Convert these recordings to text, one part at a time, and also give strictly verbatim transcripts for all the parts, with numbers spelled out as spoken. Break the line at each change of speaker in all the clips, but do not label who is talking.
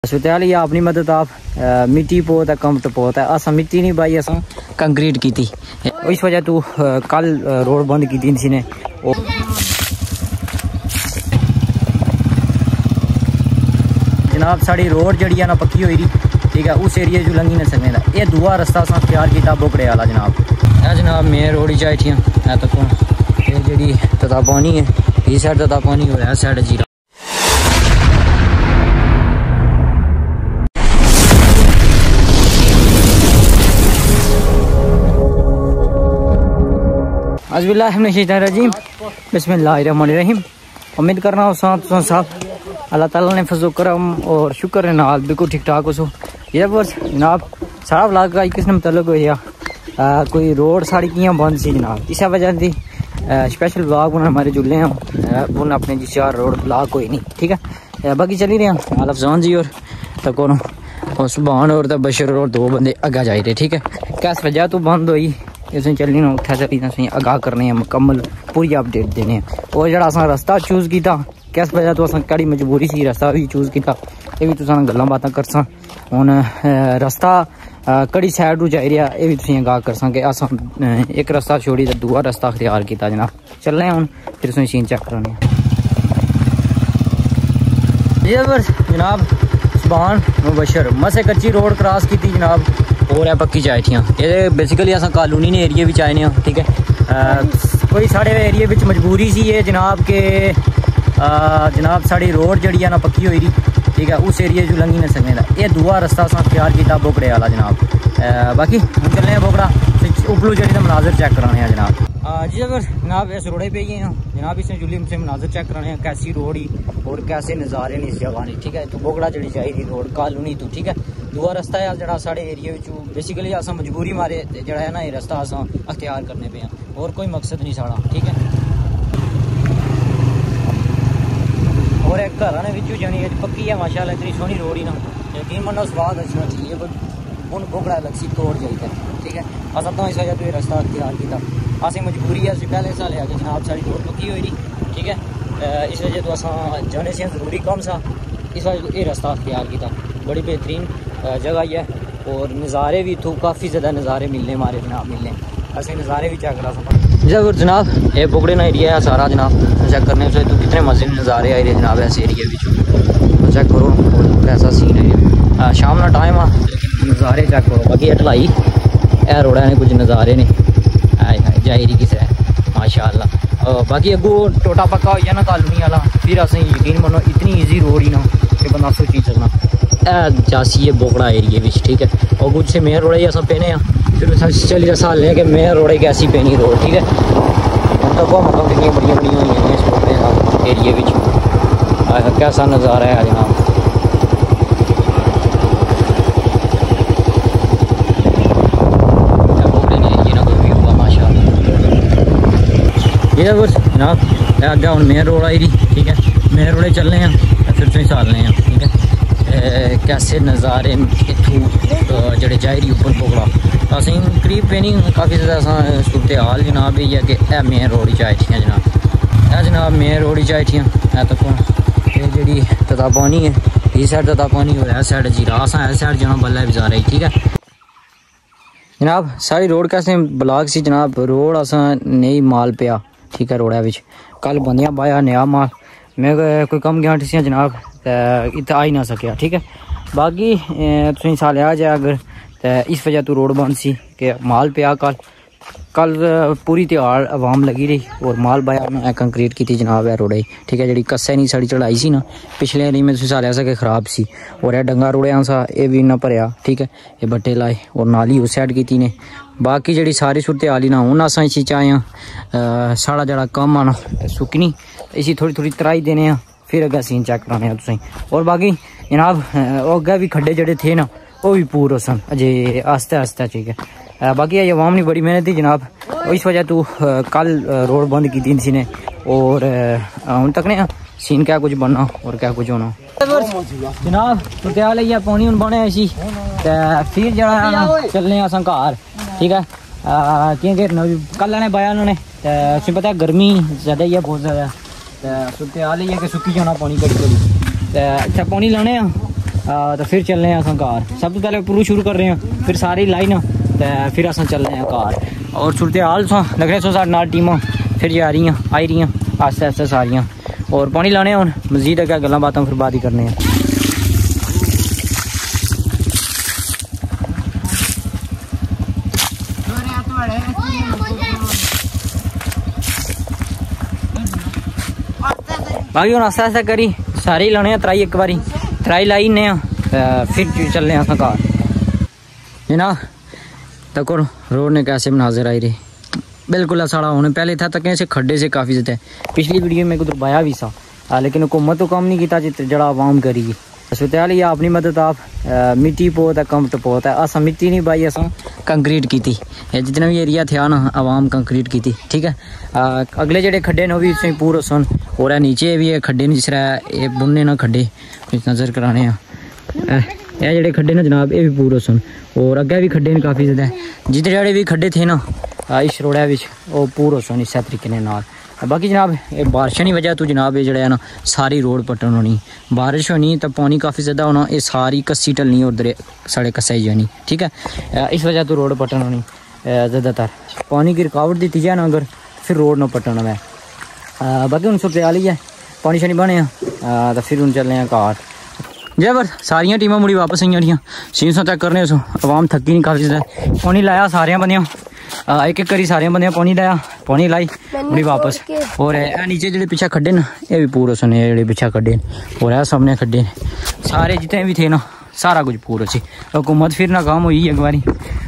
सूरत या अपनी मदद आप मिट्टी पोत है कम पोत है असा मिट्टी नहीं बाई असा कंक्रीट की थी इस वजह तू कल रोड बंद की थी ने जनाब साड़ी रोड जड़ी है ना पक्की हुई ठीक है उस एरिया जो लंघी ना सकते ये दूआ रस्ता असा तैयार किया बोकड़े वाला जनाब है जनाब मेन रोड ही चाहिए है तो ये जी तता पानी है इस साइड तता पानी हो रहा है साइड जीरा अज़बिल्लाहिमिनश्शैतानिर्रजीम बिस्मिल्लाहिर्रहमानिर्रहीम। उम्मीद करना हो साथ साहब अल्लाह ताला ने फजल करम और शुक्र है नाल बिल्कुल ठीक ठाक हो सो ये बस जनाब सारा व्लॉग का किस ने मतलब होया कोई रोड साड़ी कियां बंद सी जनाब इस वजह से स्पेशल व्लॉग बना हमारे जुड़े हैं उन अपने जी चार रोड ब्लॉक कोई नहीं ठीक है बाकी चली रहे हैं अफजान जी और तकोन और सुभान और बशर और दो बंदे अगा जा रहे ठीक है किस वजह तो बंद हुई इसमें चलनी ना उत्थे चली असें आगाह करने हैं मुकम्मल पूरी अपडेट देने हैं और जरा असां रास्ता चूज किया किस वजह तो असां कड़ी मजबूरी सी रास्ता भी चूज किया ये भी तुसां गल्लां बातां करसां हुण रास्ता कड़ी साइड टू जाई रहा ये भी तुसीं आगाह करसां कि असां एक रास्ता छोड़ी ते दूआ रास्ता अख्तियार किया जनाब चलने हुण फिर तुसीं सीन चेक कराने जनाब सुभान मुबशर मसे कच्ची रोड क्रॉस की जनाब और है पक्की चाहतियाँ ये बेसिकली अस कॉलोनी ने एरिया भी आए हैं ठीक है आ, कोई साढ़े एरिया में मजबूरी सी है जनाब के आ, जनाब साड़ी रोड जड़ी है ना पक्की हुई ठीक है उस एरिया जो लंघी ना सकते ये दूआ रास्ता अस तैयार किया बोकड़े वाला जनाब आ, बाकी हम चलने बोकड़ा उपलू जड़ी का मनाजर चेक कराने जनाब जी अगर जनाब इस रोडे पे ही हैं जनाब इसमें जुली से मनाजर चेक कराने हैं कैसी रोड ही और कैसे नज़ारे ने इस जगह ने ठीक है तो बोकड़ा जड़ी चाहिए रोड कॉलोनी तो ठीक है दूआ रास्ता है जरा साढ़े एरिया बेसिकली अस मजबूरी मारे जरा है ना ये रास्ता अस अख्तियार करने पे हैं और कोई मकसद नहीं साड़ा ठीक है और एक घर ने जानी पक्की है माशाल्लाह इतनी सोहनी रोड ही ना यकीन मनो स्वाद अच्छा ठीक है हूँ बोकड़ा अलग सी तोड़ जाइए ठीक है अस तो इस वजह तो ये रास्ता अख्तियार किया असें मजबूरी है पहले साल है कि जनाब सारी रोड पक्की हुई ठीक है इस वजह तो अस जाने से जरूरी कम सा इस वजह ये रास्ता अख्तियार किया बड़ी बेहतरीन जगह ही है और नज़ारे भी तो काफ़ी ज़्यादा नज़ारे मिलने हमारे जनाब मिलने ऐसे नज़ारे भी चेक करा सकते जब जनाब ये बोकड़े ना एरिया है सारा जनाब चेक करने से तो कितने मजे नज़ारे आए जनाब ऐसे एरिया भी चेक करो कैसा सीन है शाम का टाइम आ नज़ारे चेक करो बाकी ढलाई ए रोड़ा ने कुछ नज़ारे ने आए है जाहिरी किस है माशाअल्लाह बाकी अगू टोटा पक्का हो ना कॉलोनी वाला फिर असें यकीन मनो इतनी ईजी रोड ही ना कि बंदा सोची सकना जासी है बोकड़ा एरिया में ठीक है और कुछ से मेन रोड ही अस पेने फिर चली साल ले कि मेन रोड कैसी पेनी रोड ठीक है हम तो बहुत मतलब कितनी बड़िया बड़िया हुई हैं इस रोड एरिया में कैसा नज़ारा है जनाब जनाब अगर हम मेन रोड आई रही ठीक है मेन रोड चलने हैं फिर तुम सालने हैं ठीक है कैसे नज़ारे इतों जड़े जाहिरी उपर बोकड़ा असें करीब पे नहीं काफ़ी ज़्यादा सूरत हाल जनाब ये है कि ए मेन रोड ही चाहिए जनाब ए जनाब मेन रोड ही चाहिए है तो ये जी तता पानी है इस साइड तता पानी हो रहा है साइड जीरा अस इस साइड जाना बल्ला भी जा रही ठीक है जनाब सारी रोड कैसे ब्लॉक सी जनाब रोड अस नहीं माल पिया ठीक है रोड़ा बिच कल बंदियां पाया नया माल मैं कोई कम गया सी जनाब इतना आ ही ना सकिया ठीक है बाकी तुम साल आ जाए अगर इस वजह तो रोड बंद सी कि माल पिया कल कल पूरी त्यार आवाम लगी रही और माल पाया मैं कंक्रीट की थी जनाब है रोड़े ठीक है जी कस्से नहीं साड़ी चढ़ाई सी ना पिछले नहीं मैं साल ऐसा कि खराब सी और यह डंगा रोड़िया सा ये भी ना भरया ठीक है ये बट्टे लाए और नाली उस साइड की ने बाकी जी सारी सूरत हाल ही ना हूँ अस इसी चाहे साढ़ा जरा कम आना सुकनी इसी थोड़ी थोड़ी तराई देने फिर अगर सीन चेक कराने तुसें और बाकी जनाब अगर भी खड्डे जड़े थे ना वो भी पूरे सन अजे आस्ते आस्ते ठीक है बाकी ये अवाम ने बड़ी मेहनत थी जनाब इस वजह तो कल रोड बंद की थी सी ने और हूँ तक ने सीन क्या कुछ बनना और क्या कुछ होना जनाब तो क्या लिया पानी हूँ बने इसी फिर जरा चलने अस घर ठीक है क्योंकि कल ने पाया उन्होंने तुम पता गर्मी ज़्यादा ही है बहुत ज़्यादा सूरत हाल ही है कि सुक्की जाना पानी कड़ी कड़ी इतना पानी लाने تو پھر چلنے ہیں اصل گھر. سب تو پہلے پورو شروع کر رہے ہیں پھر ساری لائن تو پھر اصل چل رہے ہیں گھر. اور صورتحال سو لگ رہے سو ساڑھے نال ٹیماں پھر جا رہی ہیں آئی رہی ہیں آہستہ آہستہ ساریاں. اور پانی لانے ہوں مزید ہے کیا گلاں باتیں پھر بعد ہی کرنے ہیں. باقی ہوں آہستہ آہستہ کری سارے ہی لانے ہیں ترائی ایک باری ترائی لائی نے پھر چلنے ہیں گھر. جناب تک روڈ نے کیسے مناظر آئی رہی بالکل ساڑا ہونے پہلے تھا تک ایسے کھڈے سے کافی زیادہ. پچھلی ویڈیو میں ادھر بایا بھی سا لیکن حکومت تو کام نہیں کیتا جڑا عوام کری گی. صورتحال یہ اپنی مدد آپ مٹی پوت ہے کم ٹپوت ہے اساں مٹی نہیں بائی اساں کنکریٹ کیتی جتنا بھی ایریا تھا نا عوام کنکریٹ کیتی ٹھیک ہے. اگلے جڑے کھڈے نے وہ بھی اس میں پورا سن اور نیچے بھی کھڈے نہیں جس طرح یہ بننے نہ کھڈے نظر کرانے ہیں یہ جڑے کھڈے نا جناب یہ بھی پورا سن اور اگے بھی کھڈے نے کافی زیادہ جتنے جڑے بھی کھڈے تھے نا اس روڑے وچ وہ پورا سن اس طریقے نال. باقی جناب یہ بارشوں کی وجہ تو جناب یہ جڑا ہے نا ساری روڈ پٹن ہونی بارش ہونی تو پانی کافی زیادہ ہونا یہ ساری کسی ٹلنی اور درے ساڑے کسائی جانی ٹھیک ہے. اس وجہ تو روڈ پٹن ہونی زیادہ تر پانی کی رکاوٹ دیتی جائے نا اگر پھر روڈ نہ پٹن ہے. باقی ہوں صورتحال ہی ہے پانی شانی بنے ہیں تو پھر ہوں چلنے ہیں گھر. جی بر ساریاں ٹیمیں مڑی واپس آئی ہیں سین سو چیک کرنے سو عوام تھکی نہیں کافی زیادہ پانی لایا سارے بندیاں ایک ایک کری سارے بندے پانی لایا پانی لائی مڑی واپس. اور نیچے جڑے پیچھے کھڈے نا یہ بھی پورا سنے جڑے پیچھے کھڈے اور یہ سامنے کھڈے سارے جتنے بھی تھے نا سارا کچھ پورا سی. حکومت پھر ناکام ہوئی ایک باری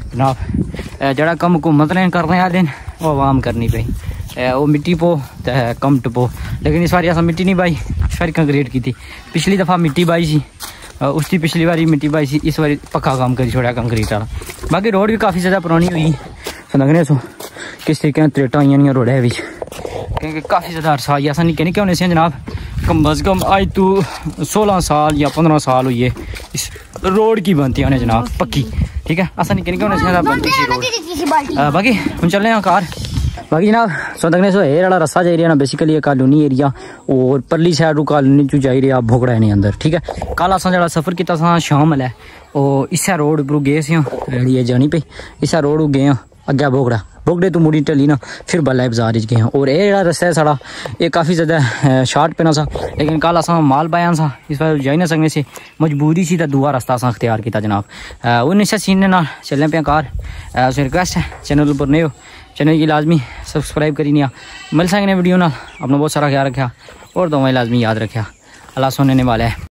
جناب جڑا کم حکومت نے کرنے والے وہ عوام کرنی پئی وہ مٹی پو کم ٹپو لیکن اس بار اصل مٹی نہیں بائی اس بار کنکریٹ کی تھی. پچھلی دفعہ مٹی بائی سی اس کی پچھلی باری مٹی بائی سی اس باری پکا کام کری چھوڑا کنکریٹ والا. باقی روڈ بھی کافی زیادہ پرانی ہوئی سو لگنے سو کس طریقے تریٹاں آئی روڈ ہے کیونکہ کافی زیادہ عرصہ آئی ایسا نکے نکے ہونے سے جناب کم از کم آج تو سولہ سال یا پندرہ سال ہوئی ہے اس روڈ کی بنتی ہونے جناب پکی ٹھیک ہے. ایسا نکے نکے ہونے سے بنتی سی روڈ. باقی ہم چل رہے ہیں کار. باقی جناب سو تک سو یہ والا رستہ جائی رہا نا بیسیکلی کالونی ایریا اور پرلی سائڈ رو کالونی چو جائی رہا بھوگڑا نہیں اندر ٹھیک ہے. کل اصل جا سفر کیا سا شام ہے وہ اسا روڈ پر گئے سی جی جانی پہ اسا روڈ گئے ہیں اگیا بھوگڑا بھوگڑے تو مڑی ٹلی نا پھر بلا بازار گئے ہیں. اور یہ جڑا رستہ ہے ساڑا یہ کافی زیادہ شارٹ پہ نہ سا لیکن کل اصل مال پایا سا اس وجہ جائی نہ سکنے سے مجبوری سی تو دعا رستہ اصل اختیار کیا جناب. وہ نشا سین نے چلنے پہ کار اسے ریکویسٹ ہے چینل پر نہیں ہو چینل کی لازمی سبسکرائب کری نہیں مل سکنے ویڈیو نہ اپنا بہت سارا خیال رکھا اور دعائیں لازمی یاد رکھا. اللہ سننے والے ہے.